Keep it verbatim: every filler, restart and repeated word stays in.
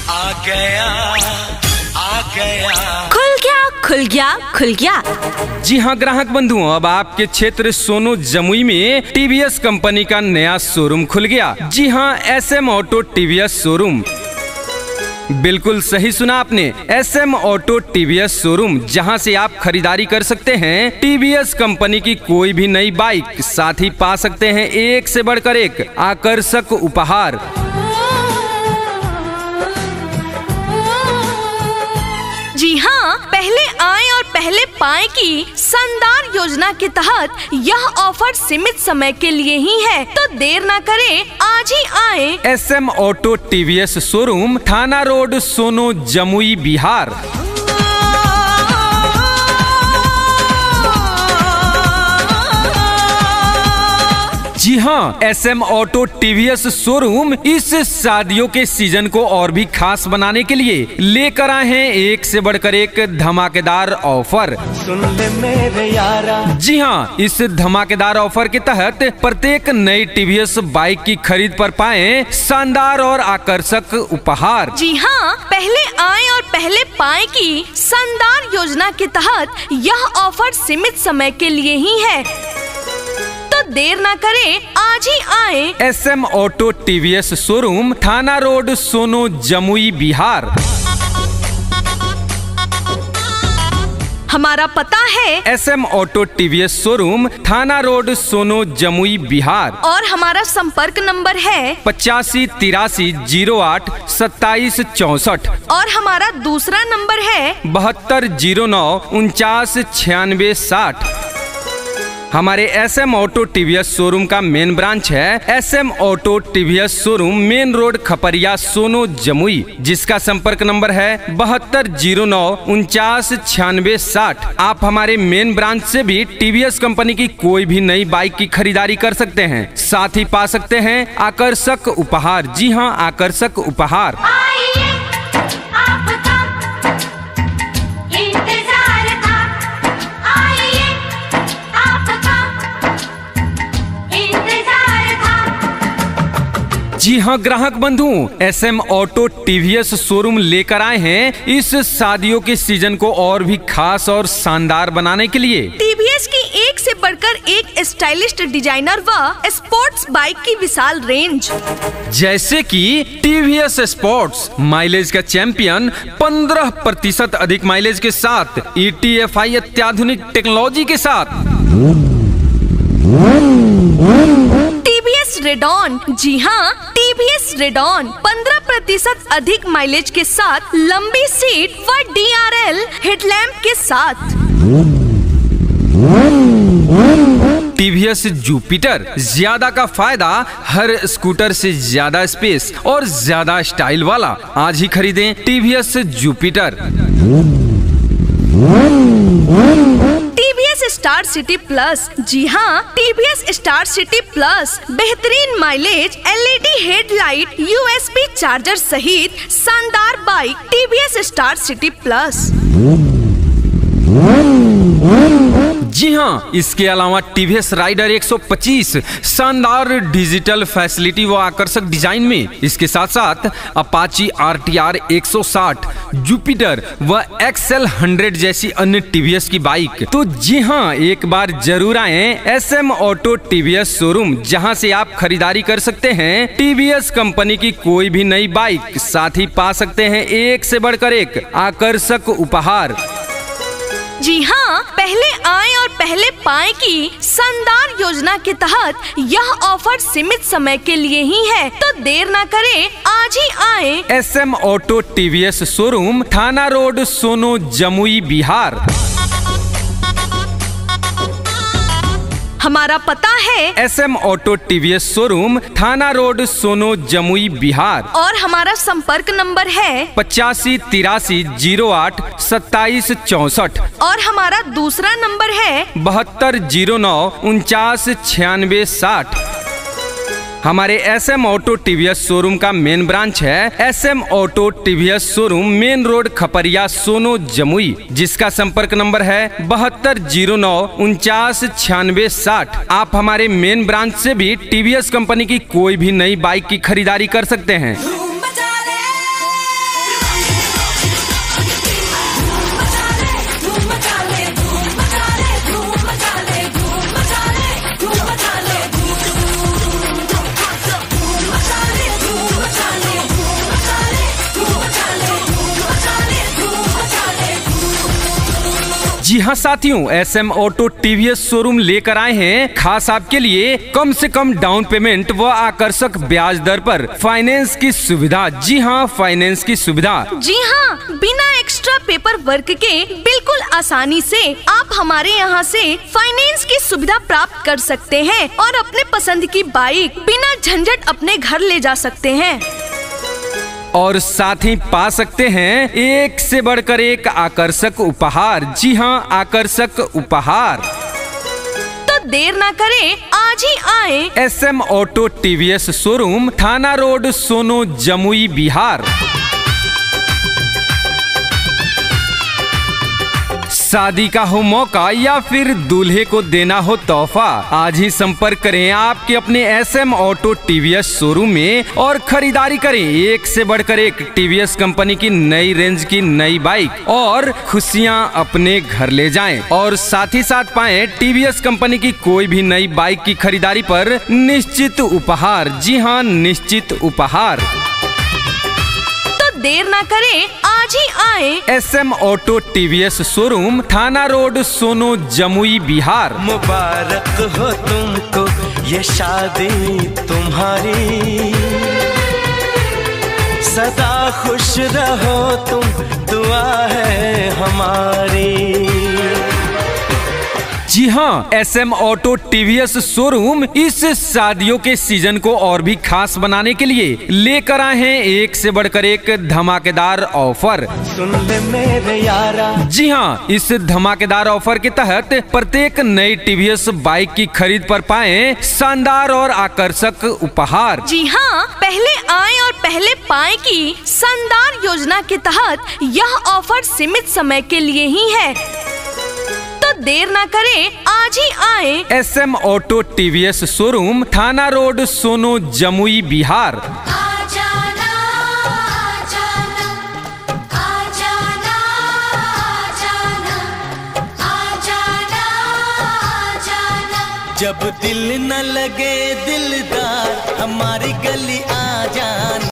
आ गया आ गया खुल गया खुल गया खुल गया। जी हाँ ग्राहक बंधुओं, अब आपके क्षेत्र सोनू जमुई में टीवीएस कंपनी का नया शोरूम खुल गया। जी हाँ, S M auto TVS showroom. बिल्कुल सही सुना आपने, S M auto TVS showroom, जहां से आप खरीदारी कर सकते हैं टीवीएस कंपनी की कोई भी नई बाइक, साथ ही पा सकते हैं एक से बढ़कर एक आकर्षक उपहार। जी हाँ, पहले आए और पहले पाएं की शानदार योजना के तहत यह ऑफर सीमित समय के लिए ही है, तो देर ना करें, आज ही आए। S M auto TVS showroom, थाना रोड, सोनू जमुई, बिहार। जी हाँ, S M auto TVS showroom इस शादियों के सीजन को और भी खास बनाने के लिए लेकर आए हैं एक से बढ़कर एक धमाकेदार ऑफर। सुन ले मेरे यारा। जी हाँ, इस धमाकेदार ऑफर के तहत प्रत्येक नई टीवीएस बाइक की खरीद पर पाएं शानदार और आकर्षक उपहार। जी हाँ, पहले आए और पहले पाएं की शानदार योजना के तहत यह ऑफर सीमित समय के लिए ही है, तो देर ना करें, आज ही आए। S M auto TVS showroom, थाना रोड, सोनू जमुई, बिहार। हमारा पता है S M auto TVS showroom, थाना रोड, सोनू जमुई, बिहार। और हमारा संपर्क नंबर है पचासी तिरासी जीरो आठ सत्ताईस चौसठ। और हमारा दूसरा नंबर है बहत्तर जीरो नौ उनचास छियानवे साठ। हमारे S M auto TVS showroom का मेन ब्रांच है S M auto TVS showroom, main road, Khaparia, Sono Jamui, जिसका संपर्क नंबर है बहत्तर जीरो नौ उनचास छियानवे साठ। आप हमारे मेन ब्रांच से भी टीवीएस कंपनी की कोई भी नई बाइक की खरीदारी कर सकते हैं, साथ ही पा सकते हैं आकर्षक उपहार। जी हाँ, आकर्षक उपहार। जी हाँ ग्राहक बंधु, S M auto TVS showroom लेकर आए हैं इस शादियों के सीजन को और भी खास और शानदार बनाने के लिए टीवीएस की एक से बढ़कर एक स्टाइलिश डिजाइनर व स्पोर्ट्स बाइक की विशाल रेंज, जैसे कि टीवीएस स्पोर्ट्स, माइलेज का चैंपियन, पंद्रह प्रतिशत अधिक माइलेज के साथ, ई टी एफ आई अत्याधुनिक टेक्नोलॉजी के साथ। टीवीएस रेडॉन, जी हाँ, टीवीएस रेडॉन पंद्रह प्रतिशत अधिक माइलेज के साथ, लंबी सीट व डी आर एल हेडलैम्प के साथ। टीवीएस जुपिटर, ज्यादा का फायदा, हर स्कूटर से ज्यादा स्पेस और ज्यादा स्टाइल वाला। आज ही खरीदें TVS Jupiter. TVS Star City plus, जी हाँ, टीवीएस स्टार सिटी प्लस बेहतरीन mileage, L E D headlight, U S B charger सहित शानदार bike TVS Star City plus. जी हाँ, इसके अलावा टीवीएस राइडर एक सौ पच्चीस शानदार डिजिटल फैसिलिटी व आकर्षक डिजाइन में, इसके साथ साथ अपाची आर टी आर एक सौ साठ, जुपिटर व एक्सएल हंड्रेड जैसी अन्य टीवीएस की बाइक। तो जी हाँ, एक बार जरूर आए S M auto TVS showroom, जहां से आप खरीदारी कर सकते हैं टीवीएस कंपनी की कोई भी नई बाइक, साथ ही पा सकते हैं एक से बढ़कर एक आकर्षक उपहार। जी हाँ, पहले आए और पहले पाएं की शानदार योजना के तहत यह ऑफर सीमित समय के लिए ही है, तो देर ना करें, आज ही आए। S M auto TVS showroom, थाना रोड, सोनू जमुई, बिहार। हमारा पता है S M auto TVS showroom, थाना रोड, सोनू जमुई, बिहार। और हमारा संपर्क नंबर है पचासी तिरासी जीरो आठ सत्ताईस चौसठ। और हमारा दूसरा नंबर है बहत्तर जीरो नौ उनचास छियानवे साठ। हमारे S M auto TVS showroom का मेन ब्रांच है S M auto TVS showroom, main road, Khaparia, Sono Jamui, जिसका संपर्क नंबर है बहत्तर जीरो नौ उनचास छियानवे साठ। आप हमारे मेन ब्रांच से भी टीवीएस कंपनी की कोई भी नई बाइक की खरीदारी कर सकते हैं। जी हाँ साथियों, S M auto TVS showroom लेकर आए हैं खास आपके लिए कम से कम डाउन पेमेंट व आकर्षक ब्याज दर पर फाइनेंस की सुविधा। जी हाँ, फाइनेंस की सुविधा। जी हाँ, बिना एक्स्ट्रा पेपर वर्क के बिल्कुल आसानी से आप हमारे यहाँ से फाइनेंस की सुविधा प्राप्त कर सकते हैं और अपने पसंद की बाइक बिना झंझट अपने घर ले जा सकते हैं। और साथ ही पा सकते हैं एक से बढ़कर एक आकर्षक उपहार। जी हाँ, आकर्षक उपहार। तो देर ना करें, आज ही आए S M auto TVS showroom, थाना रोड, सोनो, जमुई, बिहार। शादी का हो मौका या फिर दूल्हे को देना हो तोहफा, आज ही संपर्क करें आपके अपने S M auto TVS showroom में और खरीदारी करें एक से बढ़कर एक टीवीएस कंपनी की नई रेंज की नई बाइक और खुशियां अपने घर ले जाएं। और साथ ही साथ पाएं टीवीएस कंपनी की कोई भी नई बाइक की खरीदारी पर निश्चित उपहार। जी हाँ, निश्चित उपहार। देर ना करें, आज ही आए S M auto TVS showroom, थाना रोड, सोनो, जमुई, बिहार। मुबारक हो तुमको ये शादी तुम्हारी, सदा खुश रहो तुम, दुआ है हमारी। जी हाँ, S M auto TVS showroom इस शादियों के सीजन को और भी खास बनाने के लिए लेकर आए हैं एक से बढ़कर एक धमाकेदार ऑफर। सुन ले मेरे यारा। जी हाँ, इस धमाकेदार ऑफर के तहत प्रत्येक नई टीवीएस बाइक की खरीद पर पाएं शानदार और आकर्षक उपहार। जी हाँ, पहले आए और पहले पाएं की शानदार योजना के तहत यह ऑफर सीमित समय के लिए ही है। तो देर ना करें, आज ही आए S M auto TVS showroom, थाना रोड, सोनो, जमुई, बिहार। आ जाना, आ जाना, आ जाना, आ जाना, आ जाना, आ जाना। जब दिल न लगे दिलदार, हमारी गली आ